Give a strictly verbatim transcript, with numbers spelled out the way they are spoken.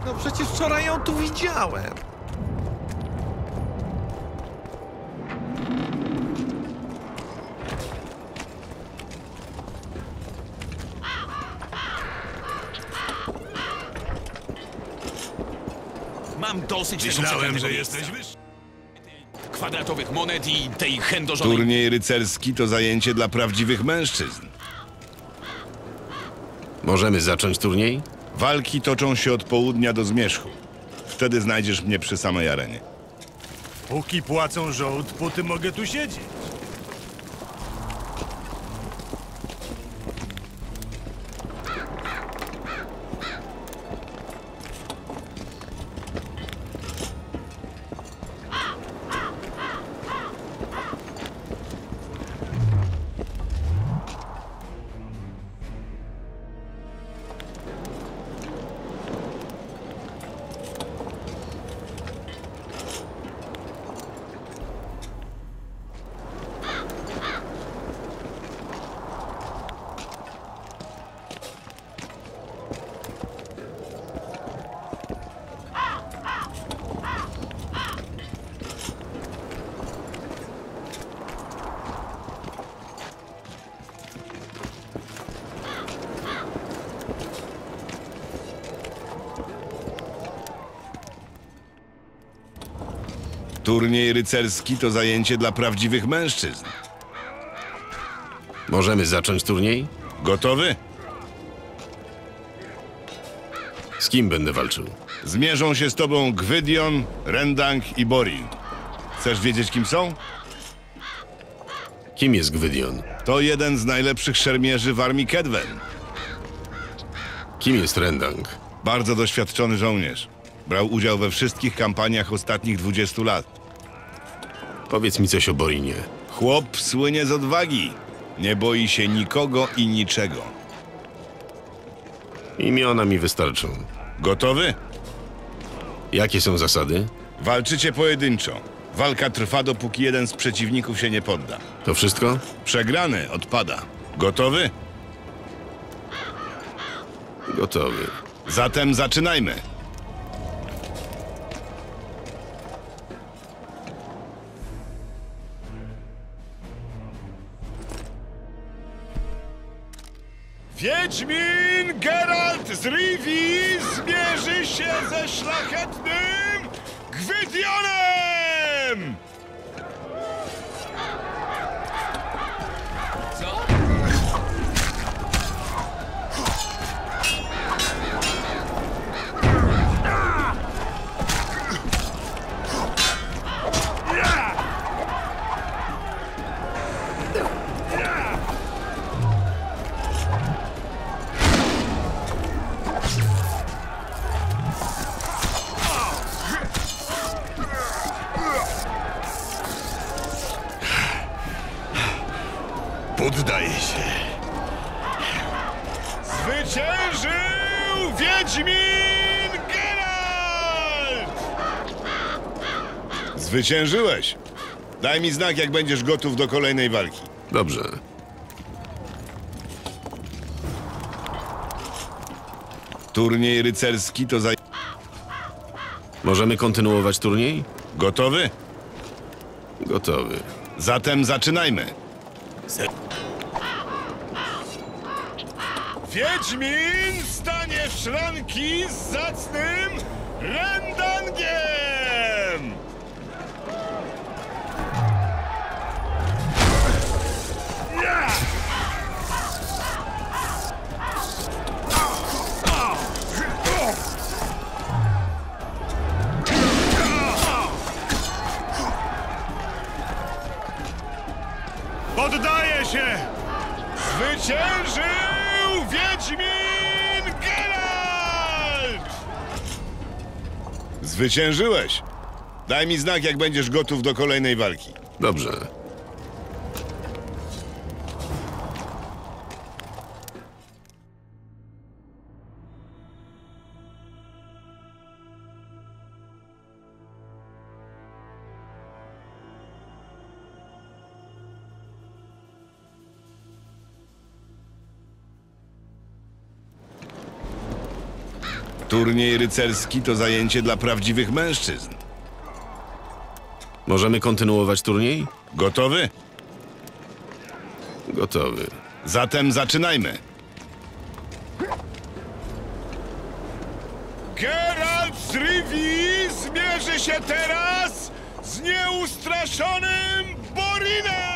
No przecież wczoraj ją tu widziałem. Mam dosyć Myślałem, tego że miejsca. jesteś wyższy. Kwadratowych monet i tej chędożonej... Turniej rycerski to zajęcie dla prawdziwych mężczyzn. Możemy zacząć turniej? Walki toczą się od południa do zmierzchu. Wtedy znajdziesz mnie przy samej arenie. Póki płacą żołd, póty mogę tu siedzieć. Turniej rycerski to zajęcie dla prawdziwych mężczyzn. Możemy zacząć turniej? Gotowy? Z kim będę walczył? Zmierzą się z tobą Gwydion, Rendang i Borin. Chcesz wiedzieć, kim są? Kim jest Gwydion? To jeden z najlepszych szermierzy w armii Kedwen. Kim jest Rendang? Bardzo doświadczony żołnierz. Brał udział we wszystkich kampaniach ostatnich dwudziestu lat. Powiedz mi coś o Borinie. Chłop słynie z odwagi. Nie boi się nikogo i niczego. Imiona mi wystarczą. Gotowy? Jakie są zasady? Walczycie pojedynczo. Walka trwa, dopóki jeden z przeciwników się nie podda. To wszystko? Przegrany odpada. Gotowy? Gotowy. Zatem zaczynajmy. Wiedźmin Geralt z Rivii zmierzy się ze szlachetnym Gwydionem! Co? Poddaję się. Zwyciężył Wiedźmin Geralt! Zwyciężyłeś. Daj mi znak, jak będziesz gotów do kolejnej walki. Dobrze. Turniej rycerski to za... Możemy kontynuować turniej? Gotowy? Gotowy. Zatem zaczynajmy. Wiedźmin stanie w szranki z zacnym Rendangiem! Poddaję się! Zwyciężył Wiedźmin Geralt! Zwyciężyłeś. Daj mi znak, jak będziesz gotów do kolejnej walki. Dobrze. Turniej rycerski to zajęcie dla prawdziwych mężczyzn. Możemy kontynuować turniej? Gotowy? Gotowy. Zatem zaczynajmy. Geralt z Rivii zmierzy się teraz z nieustraszonym Borinem!